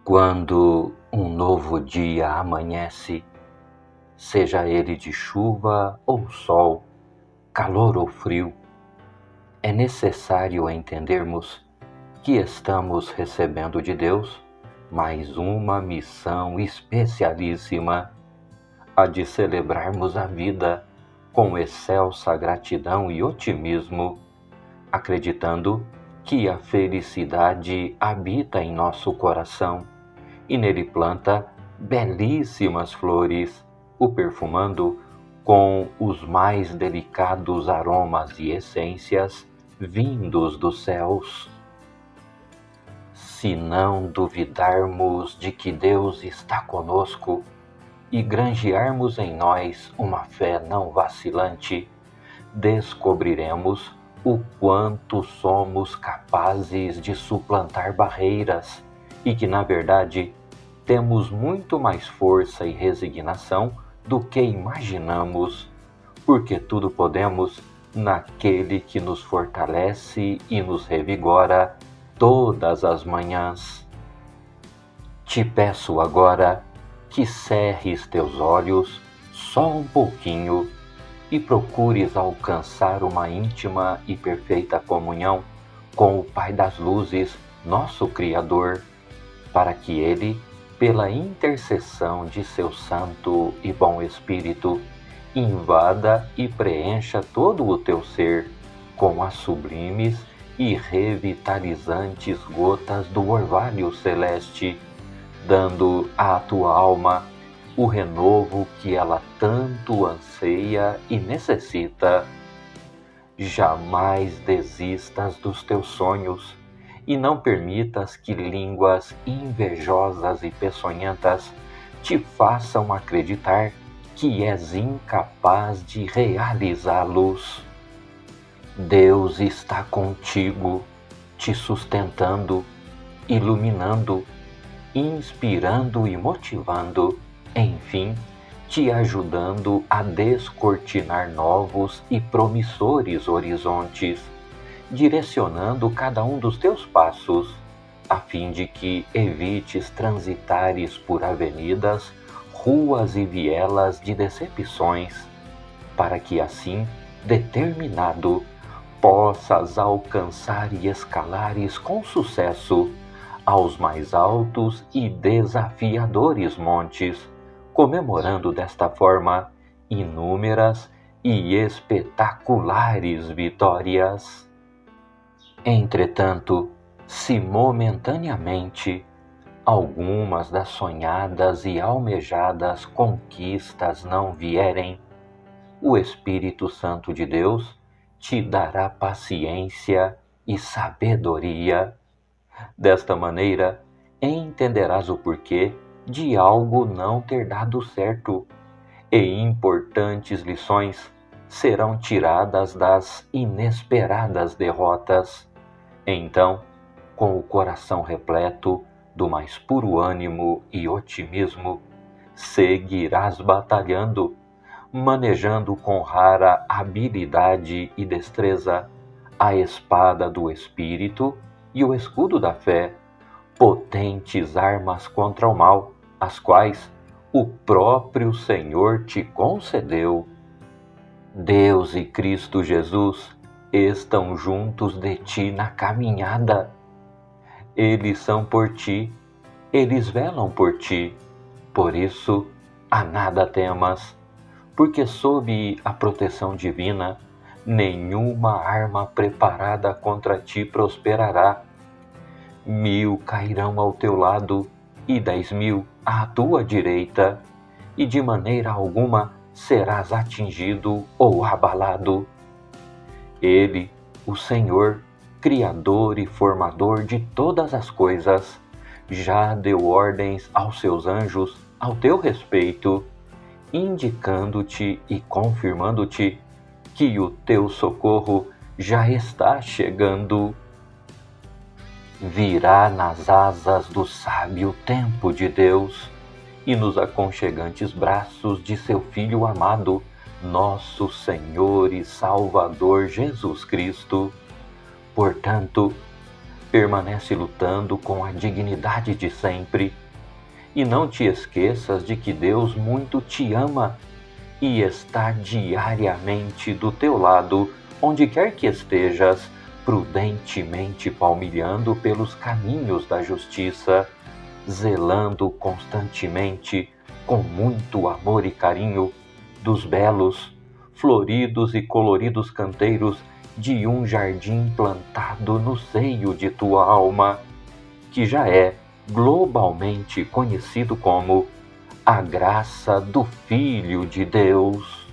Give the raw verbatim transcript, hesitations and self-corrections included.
Quando um novo dia amanhece, seja ele de chuva ou sol, calor ou frio, é necessário entendermos que estamos recebendo de Deus mais uma missão especialíssima, a de celebrarmos a vida com excelsa gratidão e otimismo, acreditando que a felicidade habita em nosso coração e nele planta belíssimas flores, o perfumando com os mais delicados aromas e essências vindos dos céus. Se não duvidarmos de que Deus está conosco e granjearmos em nós uma fé não vacilante, descobriremos o quanto somos capazes de suplantar barreiras e que, na verdade, temos muito mais força e resignação do que imaginamos, porque tudo podemos naquele que nos fortalece e nos revigora todas as manhãs. Te peço agora que cerres teus olhos só um pouquinho e procures alcançar uma íntima e perfeita comunhão com o Pai das Luzes, nosso Criador, para que Ele, pela intercessão de seu Santo e Bom Espírito, invada e preencha todo o teu ser com as sublimes e revitalizantes gotas do orvalho celeste, dando à tua alma o renovo que ela tanto anseia e necessita. Jamais desistas dos teus sonhos e não permitas que línguas invejosas e peçonhentas te façam acreditar que és incapaz de realizá-los. Deus está contigo, te sustentando, iluminando, inspirando e motivando, enfim, te ajudando a descortinar novos e promissores horizontes, direcionando cada um dos teus passos, a fim de que evites transitares por avenidas, ruas e vielas de decepções, para que assim, determinado, possas alcançar e escalares com sucesso aos mais altos e desafiadores montes, comemorando desta forma inúmeras e espetaculares vitórias. Entretanto, se momentaneamente algumas das sonhadas e almejadas conquistas não vierem, o Espírito Santo de Deus te dará paciência e sabedoria. Desta maneira, entenderás o porquê de algo não ter dado certo, e importantes lições serão tiradas das inesperadas derrotas. Então, com o coração repleto do mais puro ânimo e otimismo, seguirás batalhando, manejando com rara habilidade e destreza a espada do Espírito e o escudo da fé, potentes armas contra o mal, as quais o próprio Senhor te concedeu. Deus e Cristo Jesus estão juntos de ti na caminhada. Eles são por ti, eles velam por ti. Por isso, a nada temas, porque sob a proteção divina, nenhuma arma preparada contra ti prosperará. Mil cairão ao teu lado e dez mil à tua direita, e de maneira alguma serás atingido ou abalado. Ele, o Senhor, Criador e Formador de todas as coisas, já deu ordens aos seus anjos ao teu respeito, indicando-te e confirmando-te que o teu socorro já está chegando. Virá nas asas do sábio tempo de Deus e nos aconchegantes braços de seu Filho amado, nosso Senhor e Salvador Jesus Cristo. Portanto, Permanece lutando com a dignidade de sempre e não te esqueças de que Deus muito te ama e está diariamente do teu lado, onde quer que estejas, prudentemente palmilhando pelos caminhos da justiça, zelando constantemente, com muito amor e carinho, dos belos, floridos e coloridos canteiros de um jardim plantado no seio de tua alma, que já é globalmente conhecido como a graça do Filho de Deus.